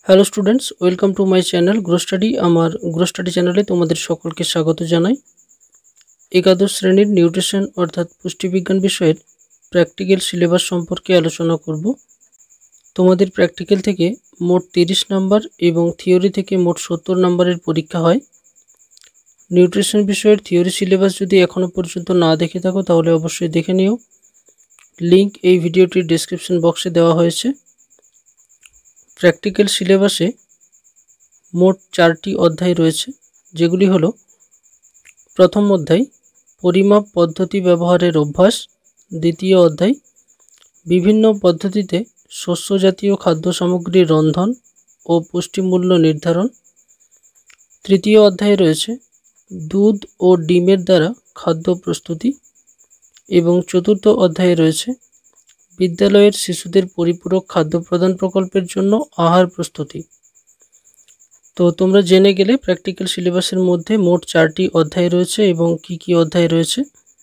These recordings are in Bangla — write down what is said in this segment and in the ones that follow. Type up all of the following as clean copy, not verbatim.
Hello students, welcome to my channel Grow Study. আমার গ্রো স্টাডি চ্যানেলে তোমাদের সকলকে স্বাগত জানাই। একাদশ শ্রেণীর নিউট্রিশন অর্থাৎ পুষ্টিবিজ্ঞান বিষয়ের প্র্যাকটিক্যাল সিলেবাস সম্পর্কে আলোচনা করব। তোমাদের প্র্যাকটিক্যাল থেকে মোট 30 নাম্বার এবং থিওরি থেকে মোট 70 নাম্বারের পরীক্ষা হয়। নিউট্রিশন বিষয়ের থিওরি সিলেবাস যদি এখনও পর্যন্ত না দেখে থাকো তাহলে অবশ্যই দেখে নিও। লিংক এই ভিডিওটির ডেসক্রিপশন বক্সে দেওয়া হয়েছে। প্র্যাকটিক্যাল সিলেবাসে মোট 4টি অধ্যায় রয়েছে, যেগুলি হলো: প্রথম অধ্যায় পরিমাপ পদ্ধতি ব্যবহারের অভ্যাস, দ্বিতীয় অধ্যায় বিভিন্ন পদ্ধতিতে শস্য জাতীয় খাদ্য সামগ্রীর রন্ধন ও পুষ্টিমূল্য নির্ধারণ, তৃতীয় অধ্যায়ে রয়েছে দুধ ও ডিমের দ্বারা খাদ্য প্রস্তুতি এবং চতুর্থ অধ্যায়ে রয়েছে বিদ্যালয়ের শিশুদের পরিপূরক খাদ্য প্রদান প্রকল্পের জন্য আহার প্রস্তুতি। তো তোমরা জেনে গেলে প্র্যাকটিক্যাল সিলেবাসের মধ্যে মোট 4টি অধ্যায় রয়েছে এবং কি কি অধ্যায় রয়েছে।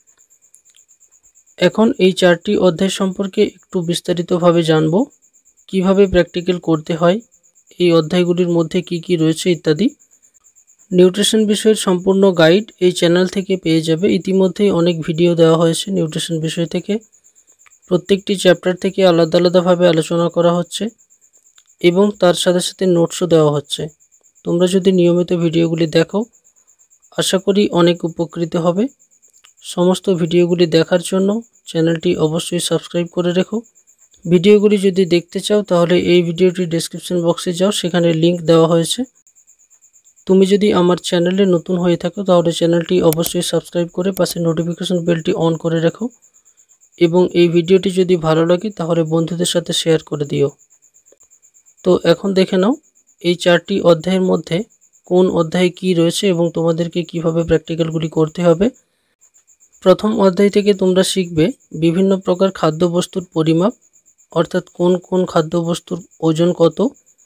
এখন এই 4টি অধ্যায় সম্পর্কে একটু বিস্তারিতভাবে জানব, কিভাবে প্র্যাকটিক্যাল করতে হয়, এই অধ্যায়গুলির মধ্যে কি কি রয়েছে ইত্যাদি। নিউট্রিশন বিষয়ের সম্পূর্ণ গাইড এই চ্যানেল থেকে পেয়ে যাবে। ইতিমধ্যেই অনেক ভিডিও দেওয়া হয়েছে নিউট্রিশন বিষয় থেকে। প্রত্যেকটি চ্যাপ্টার থেকে আলাদা আলাদাভাবে আলোচনা করা হচ্ছে এবং তার সাথে সাথে নোটসও দেওয়া হচ্ছে। তোমরা যদি নিয়মিত ভিডিওগুলি দেখো, আশা করি অনেক উপকৃত হবে। সমস্ত ভিডিওগুলি দেখার জন্য চ্যানেলটি অবশ্যই সাবস্ক্রাইব করে রেখো। ভিডিওগুলি যদি দেখতে চাও তাহলে এই ভিডিওটির ডেসক্রিপশন বক্সে যাও, সেখানে লিংক দেওয়া হয়েছে। তুমি যদি আমার চ্যানেলে নতুন হয়ে থাকো তাহলে চ্যানেলটি অবশ্যই সাবস্ক্রাইব করে পাশে নোটিফিকেশন বেলটি অন করে রেখো এবং এই ভিডিওটি যদি ভালো লাগে তাহলে বন্ধুদের সাথে শেয়ার করে দিও। তো এখন দেখে নাও এই 4টি অধ্যায়ের মধ্যে কোন অধ্যায়ে কি রয়েছে এবং তোমাদেরকে কিভাবে প্র্যাকটিক্যালগুলি করতে হবে। প্রথম অধ্যায় থেকে তোমরা শিখবে বিভিন্ন প্রকার খাদ্যবস্তুর পরিমাপ, অর্থাৎ কোন কোন খাদ্যবস্তুর ওজন কত।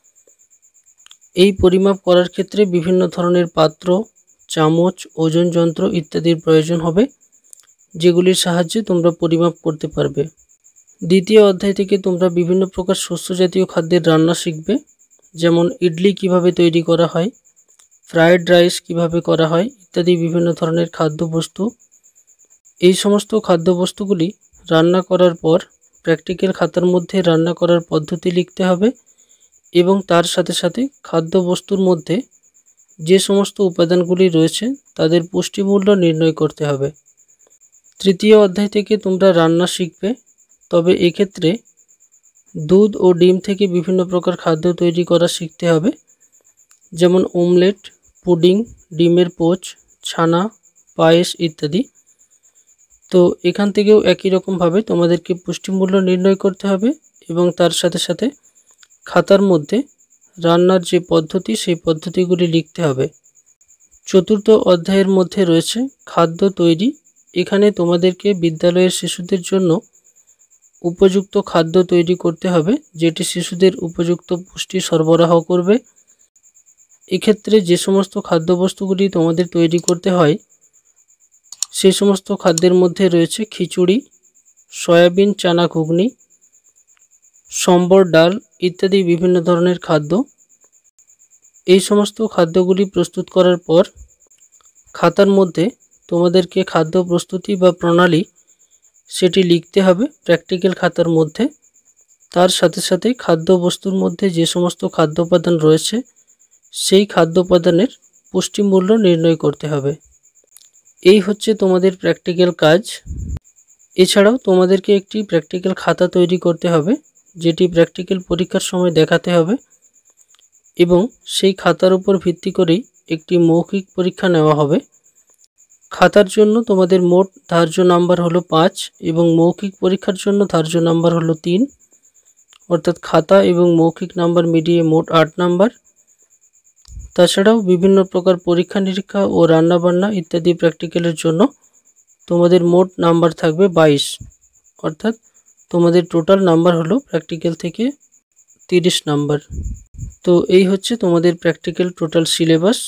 এই পরিমাপ করার ক্ষেত্রে বিভিন্ন ধরনের পাত্র, চামচ, ওজন যন্ত্র ইত্যাদির প্রয়োজন হবে, যেগুলির সাহায্যে তোমরা পরিমাপ করতে পারবে। দ্বিতীয় অধ্যায় থেকে তোমরা বিভিন্ন প্রকার শস্য জাতীয় খাদ্যের রান্না শিখবে, যেমন ইডলি কিভাবে তৈরি করা হয়, ফ্রায়েড রাইস কিভাবে করা হয় ইত্যাদি বিভিন্ন ধরনের খাদ্যবস্তু। এই সমস্ত খাদ্যবস্তুগুলি রান্না করার পর প্র্যাকটিক্যাল খাতার মধ্যে রান্না করার পদ্ধতি লিখতে হবে এবং তার সাথে সাথে খাদ্যবস্তুর মধ্যে যে সমস্ত উপাদানগুলি রয়েছে তাদের পুষ্টিমূল্য নির্ণয় করতে হবে। তৃতীয় অধ্যায় থেকে তোমরা রান্না শিখবে, তবে এক্ষেত্রে দুধ ও ডিম থেকে বিভিন্ন প্রকার খাদ্য তৈরি করা শিখতে হবে, যেমন অমলেট, পুডিং, ডিমের পোচ, ছানা, পায়েস ইত্যাদি। তো এখান থেকেও একই রকমভাবে তোমাদেরকে পুষ্টিমূল্য নির্ণয় করতে হবে এবং তার সাথে সাথে খাতার মধ্যে রান্নার যে পদ্ধতি সেই পদ্ধতিগুলি লিখতে হবে। চতুর্থ অধ্যায়ের মধ্যে রয়েছে খাদ্য তৈরি। এখানে তোমাদেরকে বিদ্যালয়ের শিশুদের জন্য উপযুক্ত খাদ্য তৈরি করতে হবে, যেটি শিশুদের উপযুক্ত পুষ্টি সরবরাহ করবে। এক্ষেত্রে যে সমস্ত খাদ্যবস্তুগুলি তোমাদের তৈরি করতে হয় সেই সমস্ত খাদ্যের মধ্যে রয়েছে খিচুড়ি, সয়াবিন চানা ঘুগনি, সম্বর ডাল ইত্যাদি বিভিন্ন ধরনের খাদ্য। এই সমস্ত খাদ্যগুলি প্রস্তুত করার পর খাতার মধ্যে তোমাদেরকে খাদ্য প্রস্তুতি বা প্রণালী সেটি লিখতে হবে প্র্যাকটিক্যাল খাতার মধ্যে। তার সাথে সাথে খাদ্যবস্তুর মধ্যে যে সমস্ত খাদ্য উপাদান রয়েছে সেই খাদ্য উপাদানের পুষ্টিমূল্য নির্ণয় করতে হবে। এই হচ্ছে তোমাদের প্র্যাকটিক্যাল কাজ। এছাড়াও তোমাদেরকে একটি প্র্যাকটিক্যাল খাতা তৈরি করতে হবে, যেটি প্র্যাকটিক্যাল পরীক্ষার সময় দেখাতে হবে এবং সেই খাতার উপর ভিত্তি করেই একটি মৌখিক পরীক্ষা নেওয়া হবে। খাতার জন্য তোমাদের মোট ধার্য নাম্বার হলো 5 এবং মৌখিক পরীক্ষার জন্য ধার্য নাম্বার হলো 3, অর্থাৎ খাতা এবং মৌখিক নাম্বার মিলিয়ে মোট 8 নাম্বার। তাছাড়াও বিভিন্ন প্রকার পরীক্ষা নিরীক্ষা ও রান্নাবান্না ইত্যাদি প্র্যাকটিক্যালের জন্য তোমাদের মোট নাম্বার থাকবে 22, অর্থাৎ তোমাদের টোটাল নাম্বার হলো প্র্যাকটিক্যাল থেকে 30 নাম্বার। তো এই হচ্ছে তোমাদের প্র্যাকটিক্যাল টোটাল সিলেবাস।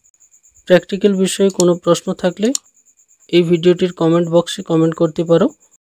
প্র্যাকটিক্যাল বিষয়ে কোনো প্রশ্ন থাকলে এই ভিডিওটির কমেন্ট বক্সে কমেন্ট করতে পারো।